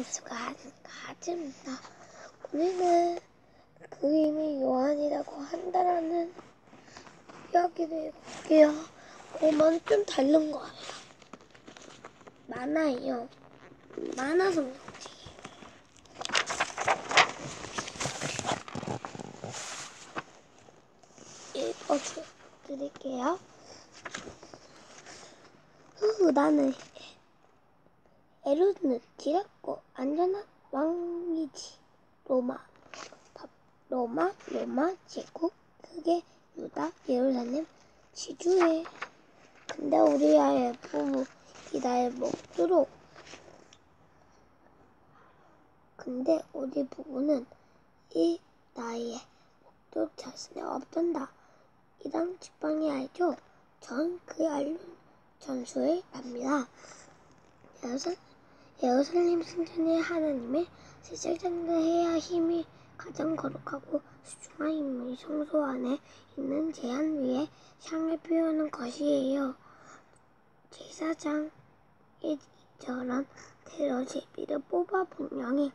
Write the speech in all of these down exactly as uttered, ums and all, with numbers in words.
수가 가집니다. 우리는 그림이 요한이라고 한다라는 이야기를 해볼게요. 그만 좀 다른 거예요. 만화예요. 만화 성경책. 읽어드릴게요. 후, 나는 에로는 길었고 안전한 왕이지. 로마, 로마, 로마 제국, 그게 유다, 예루살렘, 지주에. 근데 우리 아이의 부부 이 나의 먹도록. 근데 우리 부부는 이 나이에 먹도록 자신이 없단다. 이랑 지팡이 알죠? 전 그 알륜 전수에 납니다. 예루살렘 성전의 하나님의 제사장을 해야 힘이 가장 거룩하고 수중한 인물이 성소 안에 있는 제한 위에 향을 피우는 것이에요. 제사장의 이처럼 대로 제비를 뽑아 분명히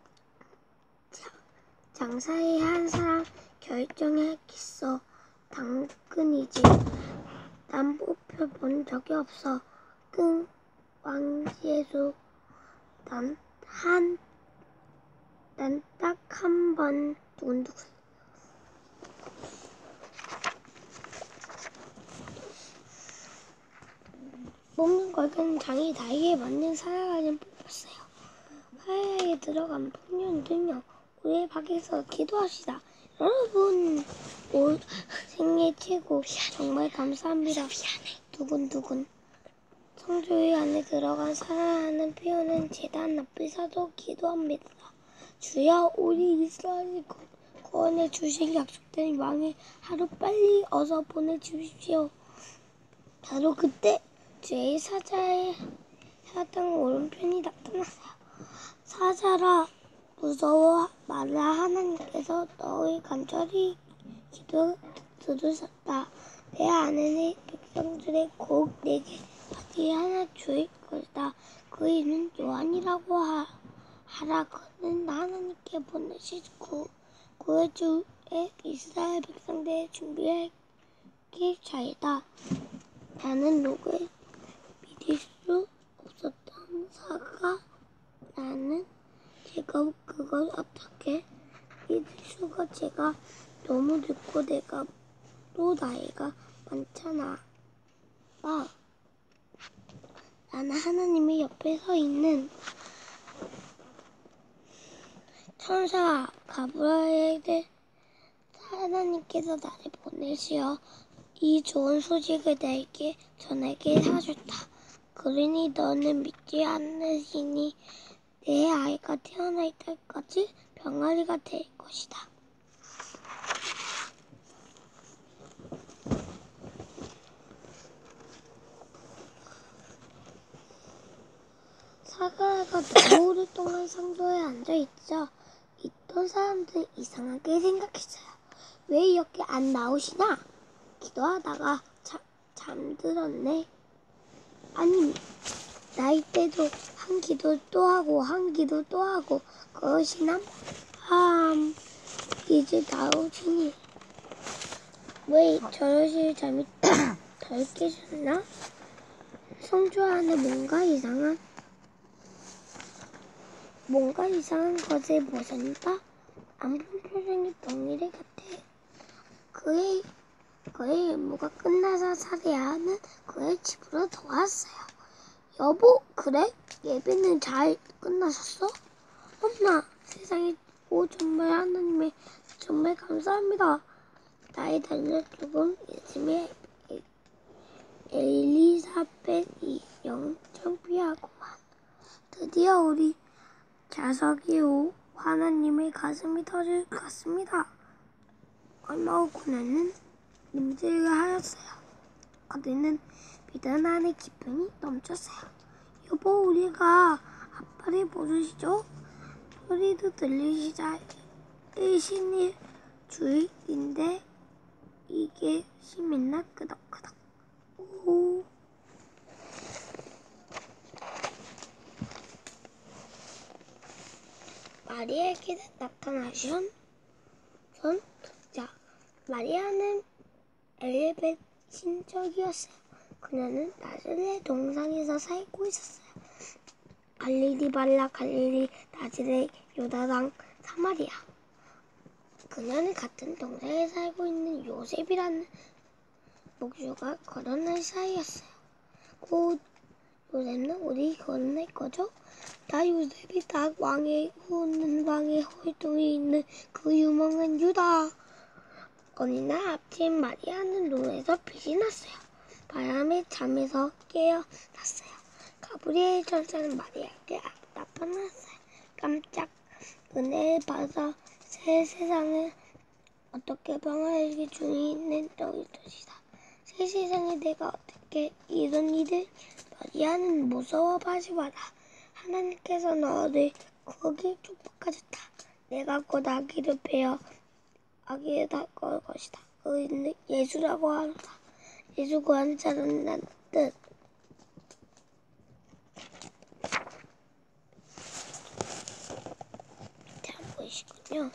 장사해야 한 사람 결정했겠어. 당근이지. 난 뽑혀본 적이 없어. 끙 왕예수. 난 한, 난 딱 한 번 두근두근. 뽑는 걸그는 장이 나이에 맞는 사람을 뽑았어요. 화야에 들어간 풍년은요. 우리의 밖에서 기도합시다. 여러분, 올 생애 최고 정말 감사합니다. 두근두근. 성소의 안에 들어간 사랑하는 피우는 제단 앞에서도 기도합니다. 주여, 우리 이스라엘을 구원해 주실 약속된 왕을 하루 빨리 어서 보내주십시오. 바로 그때 주의 사자의 사당 오른편이 나타났어요. 사자라, 무서워 말라. 하나님께서 너의 간절히 기도 들으셨다. 내 아내의 백성들의 곧 내게 아들 하나 주일 것이다. 그 이름은 요한이라고 하, 하라. 그는 하나님께 보내실 구, 구해주의 이스라엘 백성들의 준비할 자이다. 나는 누구의 믿을 수 없었던 사가 나는 제가 그걸 어떻게 믿을 수가. 제가 너무 늙고 내가 또 나이가 많잖아. 나. 나는 하나님의 옆에 서 있는 천사 가브리엘에게 하나님께서 나를 보내시어 이 좋은 소식을 내게 전하게 하셨다. 그러니 너는 믿지 않으시니 내 아이가 태어날 때까지 병아리가 될 것이다. 사가가 너무 오랫동안 성소에 앉아있자 있던 사람들은 이상하게 생각했어요. 왜 이렇게 안 나오시나? 기도하다가 자, 잠들었네. 아니, 나이 때도 한 기도 또 하고 한 기도 또 하고 그러시나? 아, 이제 나오시니 왜 저러실 잠이 덜 깨셨나? 성주 안에 뭔가 이상한 뭔가 이상한 것을 보셨다. 안 본 표정이 동일해 같아. 그의 그의 임무가 끝나서 사리아는 그의 집으로 돌아왔어요. 여보, 그래? 예배는 잘 끝나셨어? 엄마, 세상에, 오, 정말 하나님의 정말 감사합니다. 나의 달려 죽은 예수의 엘리사벳이 영청 피하구만. 드디어 우리 자석이 오 하나님의 가슴이 터질 것 같습니다. 얼마 후 그녀는 임신을 하였어요. 그들은 믿음 안에 기쁨이 넘쳤어요. 여보, 우리가 아빠를 부르시죠? 소리도 들리시자 일신일 주일인데 이게 심했나? 끄덕끄덕. 오. 마리아에게 나타나신 선 독자. 마리아는 엘리베 신적이었어요. 그녀는 나즈렛 동산에서 살고 있었어요. 갈릴리 발라 갈릴리 나즈렛 요다당 사마리아. 그녀는 같은 동산에 살고 있는 요셉이라는 목주가 거론할 사이였어요. 곧 요셉은 어디 거론할 거죠? 나 요셉이 다 왕의 후는 왕의 홀통에 있는 그 유명한 유다. 어느 날 아침 마리아는 눈에서 빛이 났어요. 바람에 잠에서 깨어났어요. 가브리엘 천사는 마리아에게 나타났어요. 깜짝 은혜를 받아 새 세상을 어떻게 평화에게 주인은 너희 것이다. 새 세상에 내가 어떻게 이런 일을. 마리아는 무서워하지 마라. 하나님께서 너를 거기 축복하셨다. 내가 곧 아기를 베어 아기를 낳을 것이다. 그 이름은 예수라고 하노라. 예수 구하는 자는 난 뜻. 잘 보이시군요.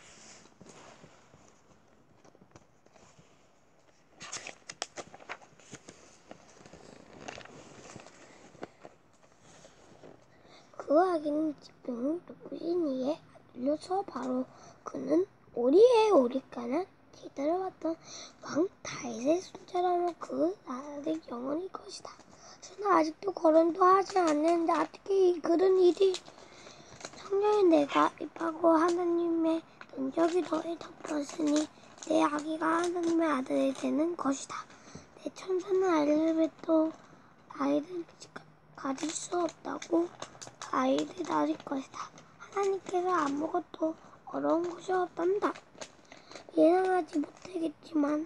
그 아기는 지붕 누구이니에 아들로서 바로 그는 오리의 오리가는 기다려왔던 왕 다윗의 손자라며 그 나라의 영원히 것이다. 저는 아직도 거론도 하지 않는데 어떻게 그런 일이. 성경에 내가 입하고 하나님의 능력이 너를 덮었으니 내 아기가 하나님의 아들이 되는 것이다. 내 천사는 엘리베도 아이를 가질 수 없다고 아이를 낳을 것이다. 하나님께서 아무것도 어려운 것이 없단다. 예상하지 못하겠지만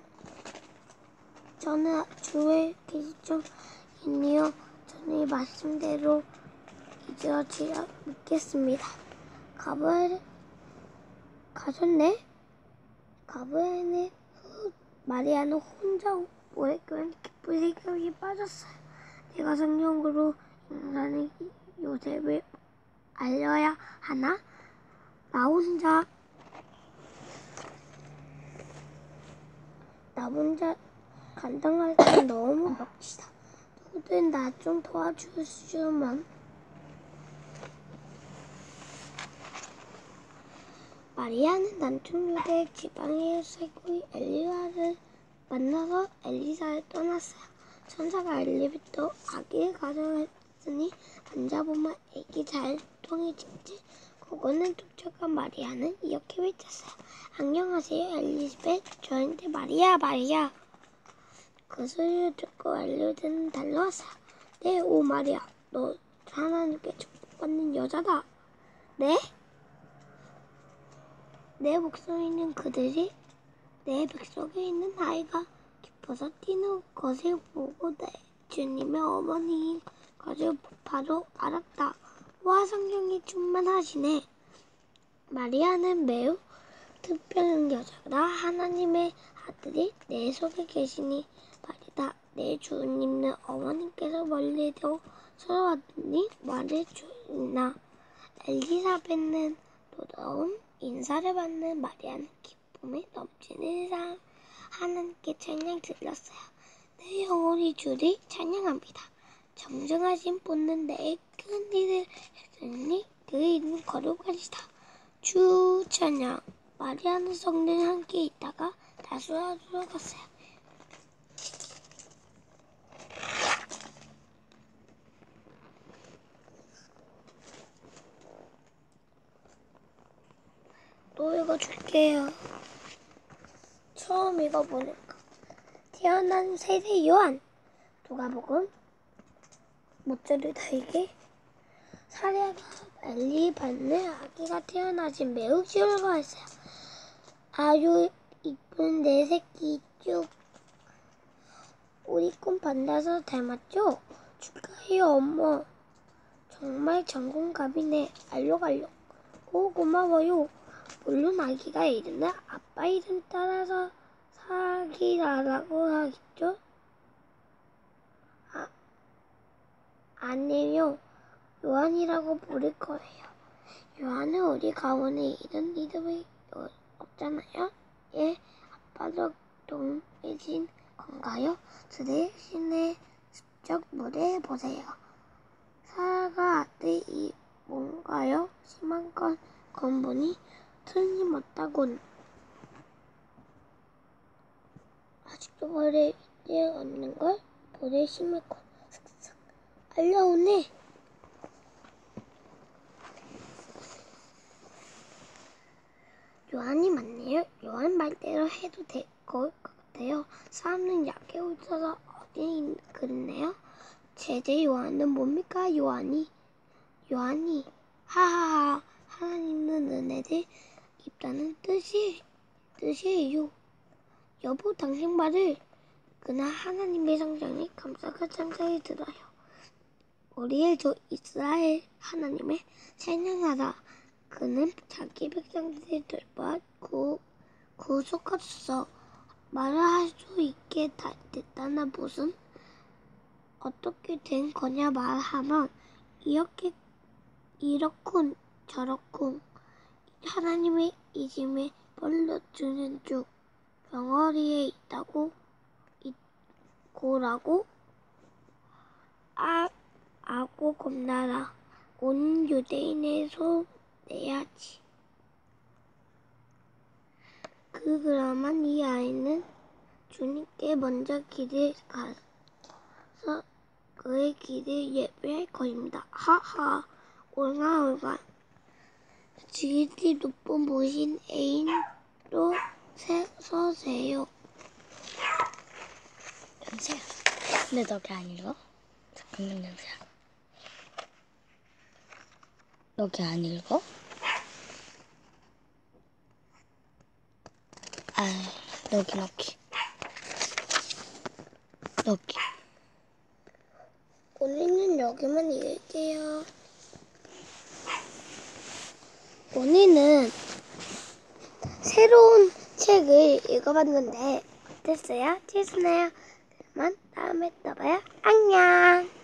저는 주의 계시중이니요 저는 말씀대로 이루어지려 믿겠습니다. 가브리엘 가셨네? 가브리엘은 후 마리아는 혼자 오랫동안 기쁜 생각에 빠졌어요. 내가 성령으로 인간의 요셉을 알려야 하나? 나 혼자 나 혼자 감당할 건 너무 벅치다. 누구든 나 좀 도와주시면. 마리아는 남쪽 유대 지방에 살고 엘리사를 만나서 엘리사를 떠났어요. 천사가 엘리베도 아기를 가져왔으니 앉아보면 애기 잘 통해지지. 그거는 독촉한 마리아는 이렇게 외쳤어요. 안녕하세요 엘리사벳. 저한테 마리아 마리아. 그 소리를 듣고 엘리사벳은 달려왔어요. 네, 오 마리아. 너 하나님께 축복받는 여자다. 네? 내 목소리는 그들이 내 뱃속에 있는 아이가 기뻐서 뛰는 것을 보고 내 주님의 어머니인 것을 바로 알았다. 와, 성령이 충만하시네. 마리아는 매우 특별한 여자다. 하나님의 아들이 내 속에 계시니 말이다. 내 주님은 어머니께서 멀리도 서러웠더니 말을 주나. 엘리사벳은 놀라운 인사를 받는 마리아는 기쁨에 넘치는 상 하나님께 찬양 드렸어요. 내 영혼이 주를 찬양합니다. 정정하신 분은 내 큰 일을 했으니 그 이름 거룩하시다. 주 찬양. 마리아는 성전에 함께 있다가 다수하러 갔어요. 또 읽어줄게요. 처음 읽어보니까 태어난 세대 요한. 누가복음 모짜르 다에게 사례가 엘리반의 아기가 태어나지 매우 즐거워했어요. 아유 이쁜 내 새끼 쭉 우리 꿈 반다서 닮았죠? 축하해요 엄마. 정말 전공갑이네. 알록알록. 오 고마워요. 물론 아기가 이름은 아빠 이름 따라서 사기라라고 하겠죠? 아, 아니요. 요한이라고 부를 거예요. 요한은 우리 가문에 이런 이름이 없잖아요. 예, 아빠도 동해진 건가요? 대신에 슬쩍 물에 보세요. 사라가 아들이 뭔가요? 심한 건 건보니 틀림없다군. 아직도 머리에 없는 걸? 볼에 심했고 슥슥 알려오네. 요한이 맞네요. 요한 말대로 해도 될 것 같아요. 사람은 약해 오셔서 어디 그랬네요. 제제 요한은 뭡니까? 요한이 요한이 하하하 하나님은 은혜를 입다는 뜻이 뜻이에요. 여보, 당신 말을. 그날 하나님의 성장이 감사가 생각이 들어요. 우리의 주 이스라엘 하나님의 찬양하라. 그는 자기 백성들을 돌봐 구, 구속하소서. 말을 할 수 있게 다, 됐다나 무슨 어떻게 된 거냐 말하면 이렇게 이렇군 저렇군. 하나님의 이짐에 벌려주는 중 병어리에 있다고 있고라고 아, 아고 겁나라. 온 유대인의 손내야지. 그 그러면 이 아이는 주님께 먼저 길을 가서 그의 길을 예배할 것입니다. 하하, 옳가 옳가. 지극히 높은 보신 애인도 서세요. 냄새야. 근데 너게 안 읽어? 잠깐만, 냄새야. 너게 안 읽어? 아, 너기 너기 너기. 오늘은 여기만 읽을게요. 오늘은 새로운 책을 읽어봤는데 어땠어요? 재밌었나요? 그러면 다음에 또 봐요. 안녕.